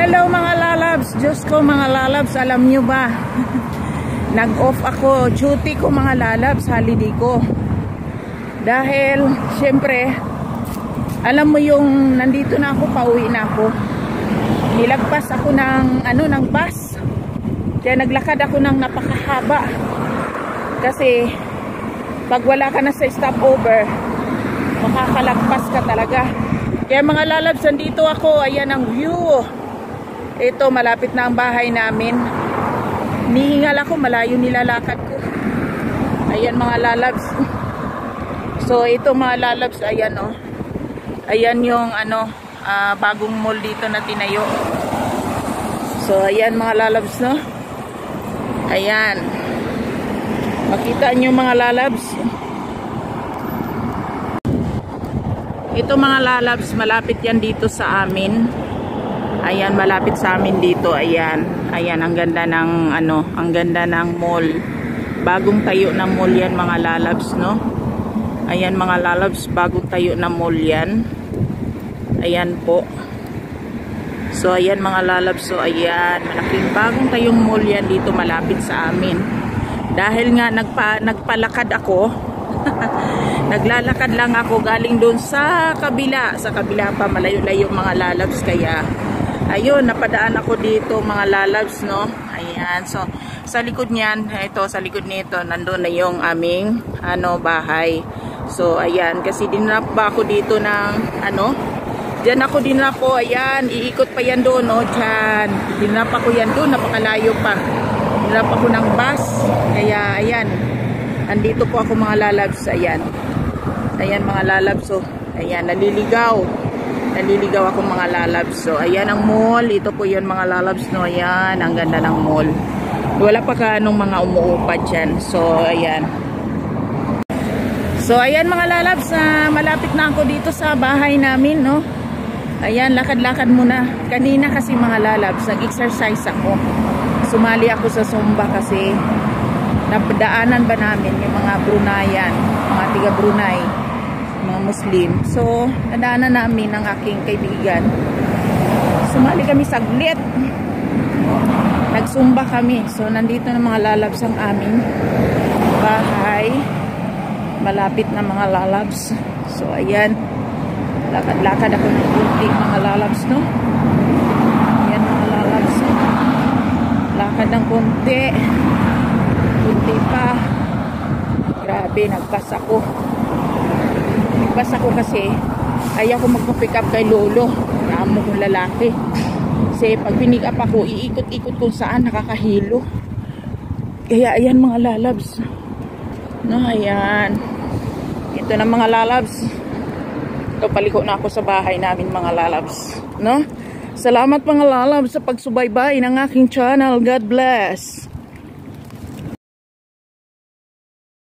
Hello mga lalabs, Diyos ko mga lalabs, alam nyo ba? Nag-off ako, duty ko mga lalabs, holiday ko. Dahil, syempre, alam mo yung nandito na ako, pauwi na ako. Nilagpas ako ng bus. Kaya naglakad ako ng napakahaba. Kasi, pag wala ka na sa stopover, makakalagpas ka talaga. Kaya mga lalabs, nandito ako, ayan ang view. Ito, malapit na ang bahay namin. Nihingal ako, malayo nilalakad ko. Ayan mga lalabs. So, ito mga lalabs, ayan o. Ayan yung bagong mall dito na tinayo. So, ayan mga lalabs, no? Ayan. Makita nyo mga lalabs. Ito mga lalabs, malapit yan dito sa amin. Ayan, malapit sa amin dito. Ayan. Ayan, ang ganda ng ang ganda ng mall. Bagong tayo na mall yan mga lalabs, no? Ayan mga lalabs, bagong tayo na mall yan. Ayan po. So, ayan mga lalabs. So, ayan, malaking bagong tayong mall yan dito malapit sa amin. Dahil nga nagpalakad ako. Naglalakad lang ako galing doon sa kabila. Sa kabila pa, malayo-layo mga lalabs. Kaya ayun, napadaan ako dito mga lalabs, no? Ayan, so sa likod niyan, ito sa likod nito, nandoon na yung aming bahay. So ayan, kasi dinrap ba ako dito ng diyan ako dinrap po, ayan, iikot pa yan doon, no? Diyan, dinrap ako yan doon, napakalayo pa. Dinrap ako ng bus, kaya ayan, andito po ako mga lalabs, ayan. Ayan mga lalabs, so ayan, naliligaw ako mga lalabs. So ayan ang mall, ito po yun mga lalabs, no? Ayan, ang ganda ng mall. Wala pa kanong mga umuupad dyan. So ayan. So ayan mga lalabs, malapit na ako dito sa bahay namin, no? Ayan, lakad-lakad muna. Kanina kasi mga lalabs, nag-exercise ako. Sumali ako sa Zumba kasi napadaanan ba namin yung mga Brunayan, mga tiga Brunei, mga Muslim. So, nadaanan namin ng aking kaibigan. Sumali kami saglit. Nagsumba kami. So, nandito na mga lalabs ang aming bahay. Malapit na mga lalabs. So, ayan. Lakad-lakad ako ng kunti mga lalabs, no? Ayan mga lalabs. Lakad ng kunti. Kunti pa. Grabe, nagpas ako. Nagpas ako kasi ayaw ko magpa-pick up kay lolo. Amo kong lalaki. Kasi pag pinick up ako, iikot-ikot kung saan, nakakahilo. Kaya ayan mga lalabs. No, ayan. Ito na mga lalabs. Ito, paliko na ako sa bahay namin mga lalabs. No? Salamat mga lalabs sa pagsubaybay ng aking channel. God bless.